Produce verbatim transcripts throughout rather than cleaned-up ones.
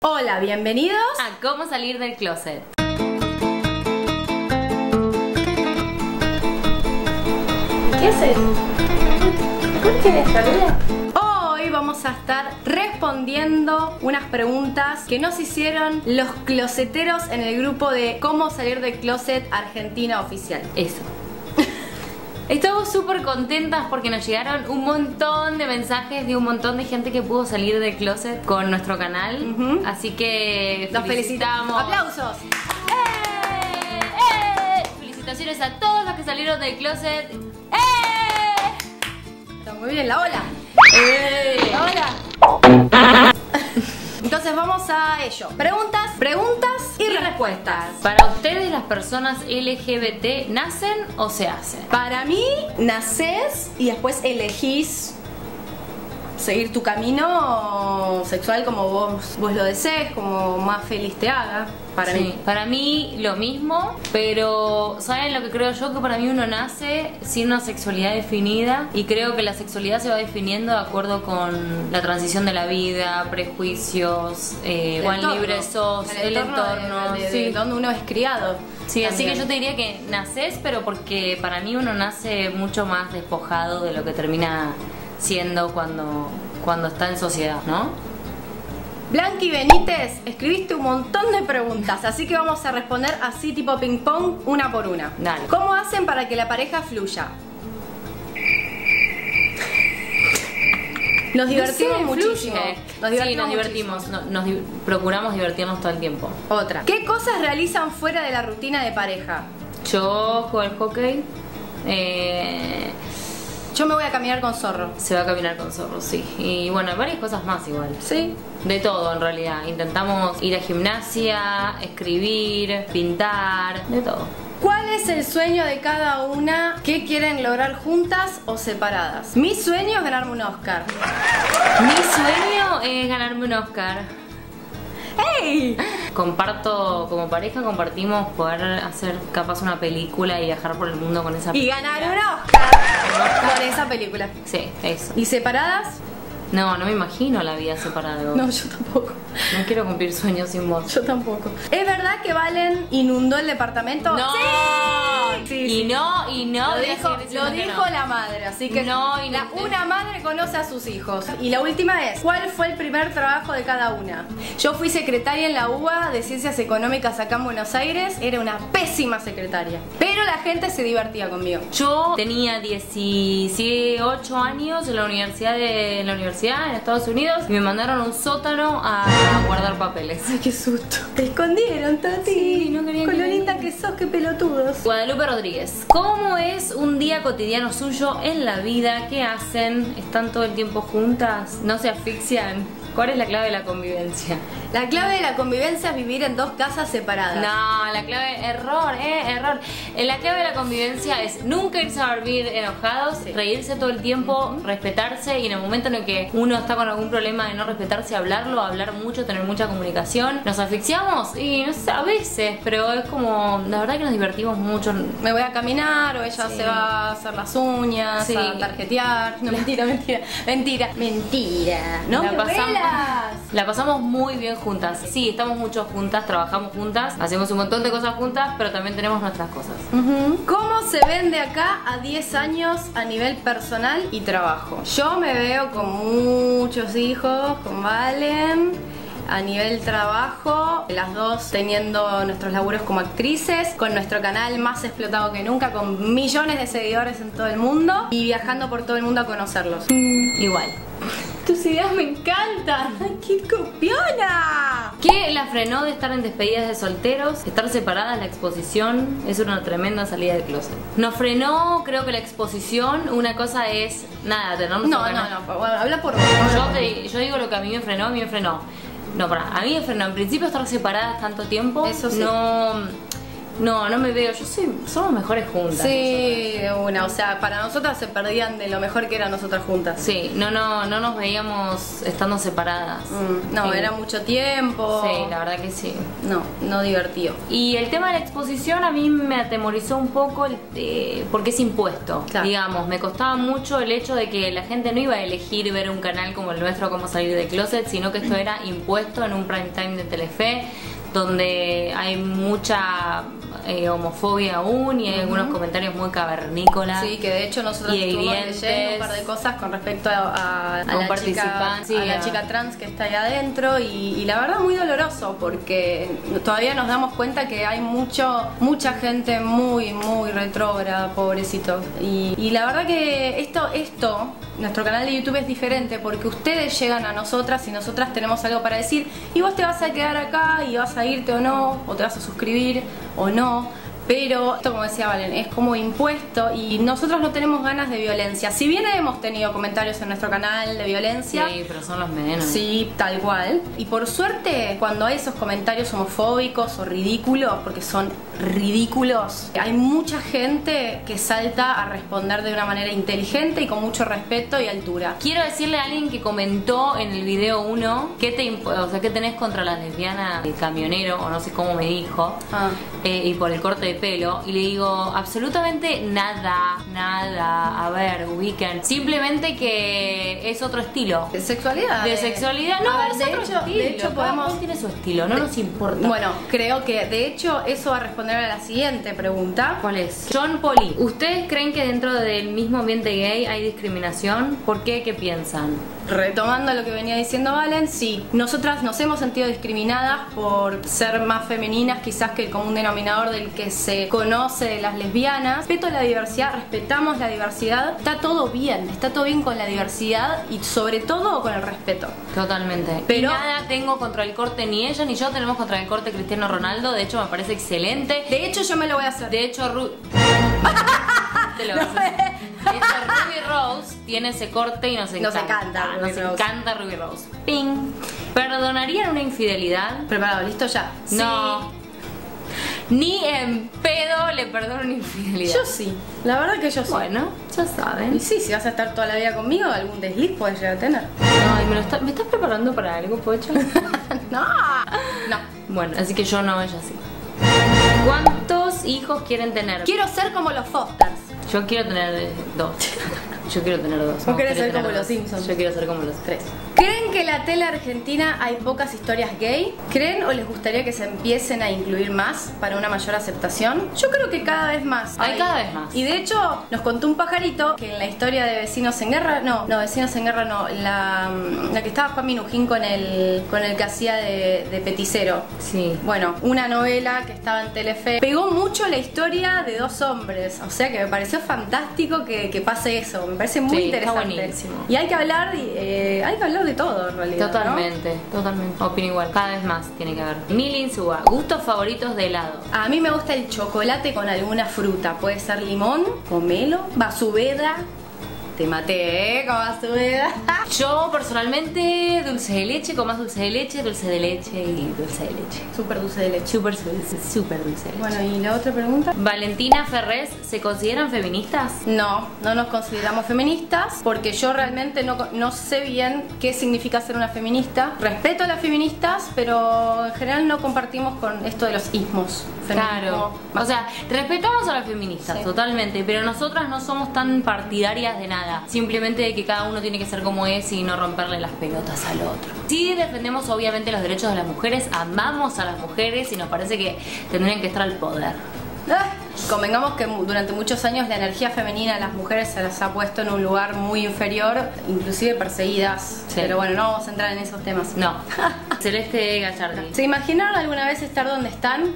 Hola, bienvenidos a Cómo salir del closet. ¿Qué haces? ¿Por qué saluda? Hoy vamos a estar respondiendo unas preguntas que nos hicieron los closeteros en el grupo de Cómo salir del closet Argentina Oficial. Eso. Estamos súper contentas porque nos llegaron un montón de mensajes de un montón de gente que pudo salir del closet con nuestro canal. Uh-huh. Así que los felicitamos. ¡Aplausos! ¡Eh! ¡Eh! Felicitaciones a todos los que salieron del closet. ¡Eh! Está muy bien, la ola. ¡Eh! La ola. Entonces vamos a ello. Preguntas, preguntas y, y respuestas. Para ustedes, las personas L G B T ¿nacen o se hacen? Para mí, nacés y después elegís seguir tu camino sexual como vos, vos lo desees, como más feliz te haga. Para sí, mí. Para mí lo mismo, pero ¿saben lo que creo yo? Que para mí uno nace sin una sexualidad definida y creo que la sexualidad se va definiendo de acuerdo con la transición de la vida, prejuicios, eh, cuán libre sos, el, el entorno, de, de, sí. de donde uno es criado. Sí, también. Así que yo te diría que naces, pero porque para mí uno nace mucho más despojado de lo que termina siendo cuando, cuando está en sociedad, ¿no? Blanqui Benítez, escribiste un montón de preguntas, así que vamos a responder así tipo ping pong, una por una. Dale. ¿Cómo hacen para que la pareja fluya? Nos divertimos no sé, muchísimo. Nos divertimos sí, nos divertimos. Nos, nos di procuramos divertirnos todo el tiempo. Otra. ¿Qué cosas realizan fuera de la rutina de pareja? Yo juego al hockey. Eh... Yo me voy a caminar con Zorro. Se va a caminar con Zorro, sí. Y bueno, hay varias cosas más igual. Sí. De todo en realidad. Intentamos ir a gimnasia, escribir, pintar, de todo. ¿Cuál es el sueño de cada una? ¿Qué quieren lograr juntas o separadas? Mi sueño es ganarme un Oscar. Mi sueño es ganarme un Oscar. ¡Hey! Comparto, como pareja compartimos poder hacer capaz una película y viajar por el mundo con esa película. Y ganar un Oscar con esa película. Sí, eso. ¿Y separadas? No, no me imagino la vida separada de vos. No, yo tampoco. No quiero cumplir sueños sin vos. Yo tampoco. ¿Es verdad que Valen inundó el departamento? No. ¡Sí! Sí, y sí. no, y no. Lo dijo, lo dijo no. la madre, así que no, y la, no. una madre conoce a sus hijos. Y la última es, ¿cuál fue el primer trabajo de cada una? Yo fui secretaria en la U B A de Ciencias Económicas acá en Buenos Aires. Era una pésima secretaria, pero la gente se divertía conmigo. Yo tenía dieciocho años en la universidad de en la universidad en Estados Unidos y me mandaron a un sótano a guardar papeles. Ay, qué susto. Te escondieron, Tati. Sí, no querían Con que lo linda que sos, qué pelotudos. Guadalupe Rodríguez, ¿cómo es un día cotidiano suyo en la vida? ¿Qué hacen? ¿Están todo el tiempo juntas? ¿No se asfixian? ¿Cuál es la clave de la convivencia? La clave de la convivencia es vivir en dos casas separadas. No, la clave, error, eh, error. La clave de la convivencia es nunca irse a dormir enojados, sí. Reírse todo el tiempo, uh-huh. Respetarse y en el momento en el que uno está con algún problema de no respetarse, hablarlo, hablar mucho, tener mucha comunicación. ¿Nos asfixiamos? Y no sé, a veces, pero es como, la verdad que nos divertimos mucho. Me voy a caminar o ella sí. Se va a hacer las uñas, sí. A tarjetear. No, mentira, mentira, mentira, mentira. No la me pasamos, vuelas. La pasamos muy bien juntas. Sí, estamos mucho juntas, trabajamos juntas, hacemos un montón de cosas juntas, pero también tenemos nuestras cosas. Uh-huh. ¿Cómo se ven de acá a diez años a nivel personal y trabajo? Yo me veo con muchos hijos, con Valen. A nivel trabajo, las dos teniendo nuestros laburos como actrices, con nuestro canal más explotado que nunca, con millones de seguidores en todo el mundo y viajando por todo el mundo a conocerlos. Mm, igual. Tus ideas me encantan. ¡Ay, qué copiona! ¿Qué la frenó de estar en despedidas de solteros? Estar separadas, la exposición es una tremenda salida del closet. Nos frenó, creo que la exposición. Una cosa es, nada, tenernos No, no, no, bueno, habla por vos. Yo, te, yo digo lo que a mí me frenó, a mí me frenó. No, para, a mí me frenó. En principio estar separadas tanto tiempo. Eso sí. No... No, no me veo. Yo soy... Somos mejores juntas. Sí, de una. O sea, para nosotras se perdían de lo mejor que eran nosotras juntas. Sí, no, no, no nos veíamos estando separadas. Mm, no, sí. Era mucho tiempo. Sí, la verdad que sí. No, no divertido. Y el tema de la exposición a mí me atemorizó un poco el, eh, porque es impuesto. Claro. Digamos, me costaba mucho el hecho de que la gente no iba a elegir ver un canal como el nuestro, Cómo salir de closet, sino que esto era impuesto en un prime time de Telefe, donde hay mucha eh, homofobia aún y hay uh-huh. algunos comentarios muy cavernícolas. Sí, que de hecho nosotros estuvimos leyendo un par de cosas con respecto a, a, a, la, chica, sí, a la chica trans que está ahí adentro y, y la verdad muy doloroso porque todavía nos damos cuenta que hay mucho mucha gente muy, muy retrógrada, pobrecito. Y, y la verdad que esto, esto, nuestro canal de YouTube es diferente porque ustedes llegan a nosotras y nosotras tenemos algo para decir y vos te vas a quedar acá y vas a irte o no, o te vas a suscribir o no, pero esto, como decía Valen, es como impuesto y nosotros no tenemos ganas de violencia. Si bien hemos tenido comentarios en nuestro canal de violencia, sí, pero son los menos. Sí, tal cual. Y por suerte, cuando hay esos comentarios homofóbicos o ridículos, porque son ridículos, hay mucha gente que salta a responder de una manera inteligente y con mucho respeto y altura. Quiero decirle a alguien que comentó en el video uno ¿qué, te o sea, ¿qué tenés contra las lesbianas de camionero? O no sé cómo me dijo. Ah. Eh, y por el corte de pelo. Y le digo, absolutamente nada, nada. A ver, ubican. Simplemente que es otro estilo. De sexualidad. De sexualidad. No, ver, es de, otro hecho, estilo. de hecho, podemos. Cada tiene su estilo, no de... nos importa. Bueno, creo que de hecho eso va a responder a la siguiente pregunta. ¿Cuál es? John Poli. ¿Ustedes creen que dentro del mismo ambiente gay hay discriminación? ¿Por qué? ¿Qué piensan? Retomando lo que venía diciendo Valen, sí, nosotras nos hemos sentido discriminadas por ser más femeninas quizás que el común denominador del que se conoce de las lesbianas. Respeto la diversidad, respetamos la diversidad, está todo bien, está todo bien con la diversidad y sobre todo con el respeto. Totalmente. Pero y nada tengo contra el corte, ni ella ni yo tenemos contra el corte Cristiano Ronaldo, de hecho me parece excelente. De hecho yo me lo voy a hacer. De hecho, Ru... Te lo vas a hacer. De hecho, Ruby Rose tiene ese corte y nos encanta. Nos encanta, nos Ruby encanta Rose. Ruby Rose. Ping. ¿Perdonarían una infidelidad? Preparado, listo ya. No. Sí. Ni en pedo le perdono una infidelidad. Yo sí, la verdad que yo sí. Bueno, ya saben. Y sí, si vas a estar toda la vida conmigo, algún desliz puedes llegar a tener. Ay, ¿me, lo está, ¿me estás preparando para algo, Pocho? No, no. Bueno, así que yo no, ella sí. ¿Cuántos hijos quieren tener? Quiero ser como los Fosters. Yo quiero tener dos. Yo quiero tener dos. Vos querés ser como los Simpsons. Yo quiero ser como los tres. ¿Creen que en la tele argentina hay pocas historias gay? ¿Creen o les gustaría que se empiecen a incluir más para una mayor aceptación? Yo creo que cada vez más. Hay, hay cada vez más. Y de hecho nos contó un pajarito que en la historia de Vecinos en Guerra, no, no, Vecinos en Guerra no, la, la que estaba Juan Minujín con el, con el que hacía de, de peticero. Sí. Bueno, una novela que estaba en Telefe. Pegó mucho la historia de dos hombres, o sea que me pareció fantástico que, que pase eso. Me parece muy sí, interesante. Está buenísimo. Y hay que hablar, eh, hay que hablar de todo en realidad. Totalmente, ¿no? totalmente. Opino igual. Cada vez más tiene que haber. Milin Suba, gustos favoritos de helado. A mí me gusta el chocolate con alguna fruta. Puede ser limón, pomelo, basubeda. Te maté, ¿eh? Con basubeda. Yo personalmente dulce de leche, con más dulce de leche, dulce de leche y dulce de leche. Súper dulce de leche. Súper dulce, súper dulce de leche. Bueno, ¿y la otra pregunta? Valentina Ferrés, ¿se consideran feministas? No, no nos consideramos feministas porque yo realmente no, no sé bien qué significa ser una feminista. Respeto a las feministas, pero en general no compartimos con esto de los ismos. Claro, o sea, respetamos a las feministas, sí, totalmente, pero nosotras no somos tan partidarias de nada. Simplemente de que cada uno tiene que ser como es y no romperle las pelotas al otro. Sí defendemos obviamente los derechos de las mujeres, amamos a las mujeres y nos parece que tendrían que estar al poder. Ah, convengamos que durante muchos años la energía femenina a las mujeres se las ha puesto en un lugar muy inferior, inclusive perseguidas. Sí. Pero bueno, no vamos a entrar en esos temas. No. Celeste Gallardi. ¿Se imaginaron alguna vez estar donde están?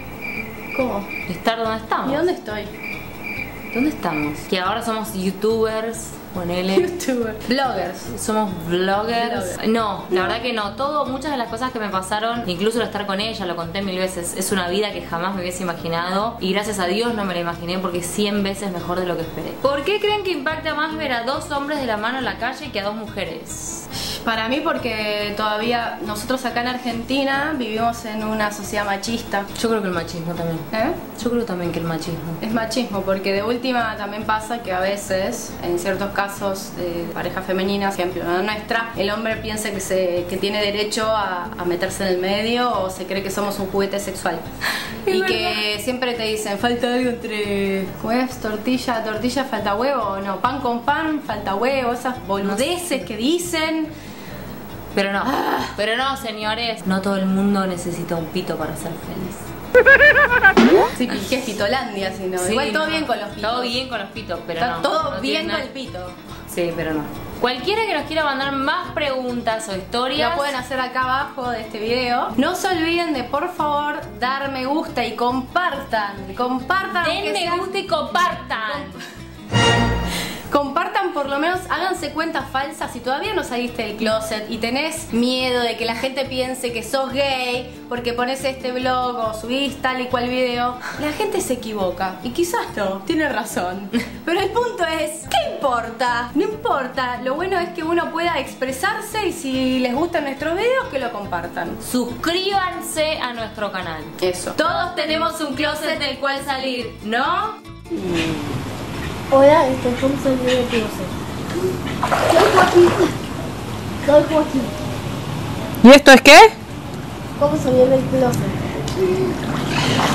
¿Cómo? ¿Estar donde estamos? ¿Y dónde estoy? ¿Dónde estamos? Que ahora somos youtubers, ponele. Youtubers. Bloggers. Somos vloggers. Blogger. No, la no. verdad que no. Todo, muchas de las cosas que me pasaron, incluso el estar con ella, lo conté mil veces, es una vida que jamás me hubiese imaginado. Y gracias a Dios no me la imaginé porque es cien veces mejor de lo que esperé. ¿Por qué creen que impacta más ver a dos hombres de la mano en la calle que a dos mujeres? Para mí porque todavía nosotros acá en Argentina vivimos en una sociedad machista. Yo creo que el machismo también. ¿Eh? Yo creo también que el machismo. Es machismo porque de última también pasa que a veces, en ciertos casos de parejas femeninas, por ejemplo, la nuestra, el hombre piensa que, se, que tiene derecho a, a meterse en el medio o se cree que somos un juguete sexual. Es y verdad. que siempre te dicen, falta algo entre, ¿cómo es? Tortilla, tortilla, falta huevo, no, pan con pan, falta huevo, esas boludeces que dicen. Pero no, ah. pero no, señores, no todo el mundo necesita un pito para ser feliz. Sí, que es Pitolandia, sino. Sí, igual todo no, bien con los pitos. Todo bien con los pitos, pero Está no. todo no bien tiene con nada. el pito. Sí, pero no. Cualquiera que nos quiera mandar más preguntas o historias, Lo pueden hacer acá abajo de este video. No se olviden de, por favor, dar me gusta y compartan. Compartan. den aunque me sea- gusta y compartan. Compartan, por lo menos, háganse cuentas falsas. Si todavía no saliste del closet y tenés miedo de que la gente piense que sos gay porque pones este blog o subís tal y cual video, la gente se equivoca. Y quizás no, tiene razón. Pero el punto es, ¿qué importa? No importa. Lo bueno es que uno pueda expresarse y si les gustan nuestros videos, que lo compartan. Suscríbanse a nuestro canal. Eso. Todos tenemos un closet del cual salir, ¿no? Hola, este es un salir del closet. Soy Joaquín. Soy Joaquín. ¿Y esto es qué? ¿Cómo salir del closet?